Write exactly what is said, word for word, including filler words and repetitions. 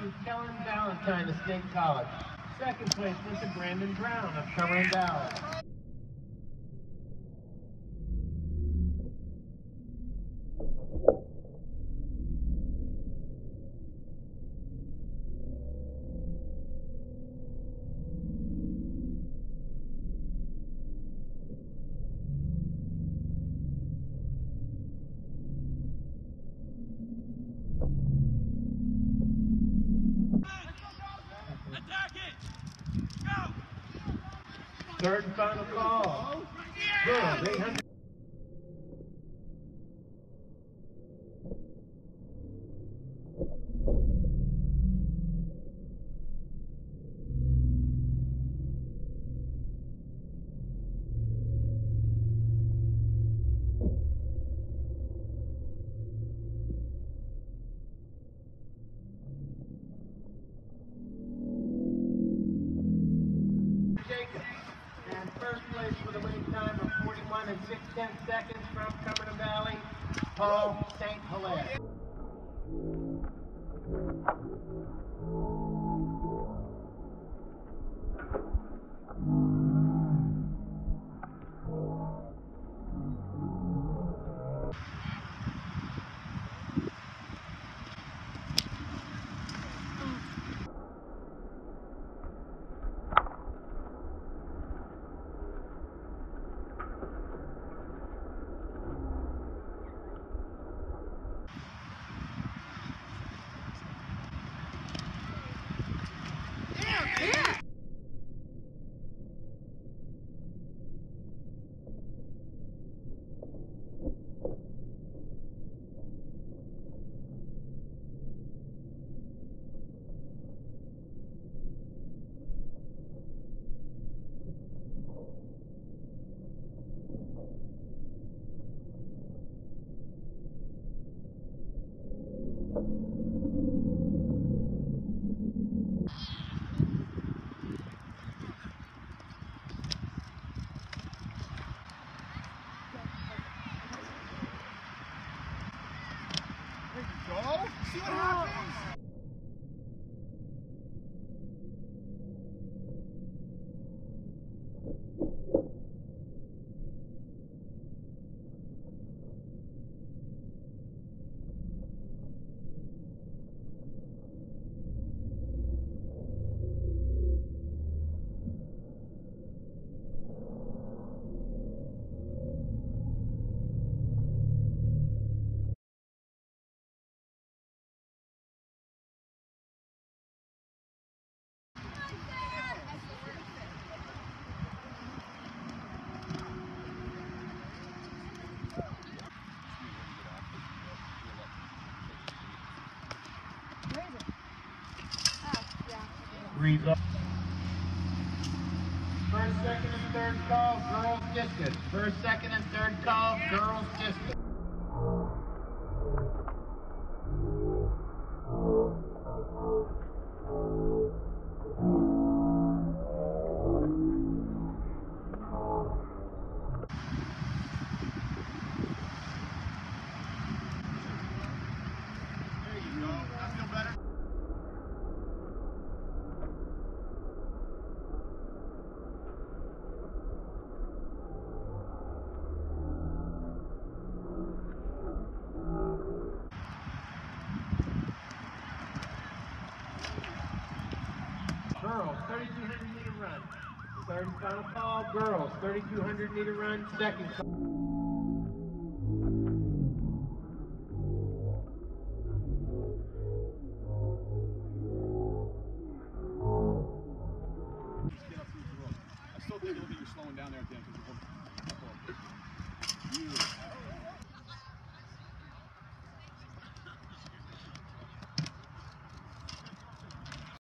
to Kellen Valentine of State College. Second place went to Brandon Brown of Cumberland Valley. Third and final call. Girls, eight hundred. And first place with a winning time of forty-one and six tenths seconds from Cumberland Valley, Paul Saint Hilaire. Go. See what happens. Result. First, second, and third call, girls discus. First, second, and third call, girls discus. There you go. I feel better. Girls, thirty-two hundred meter run. Third and final call, girls, thirty-two hundred meter run, second call.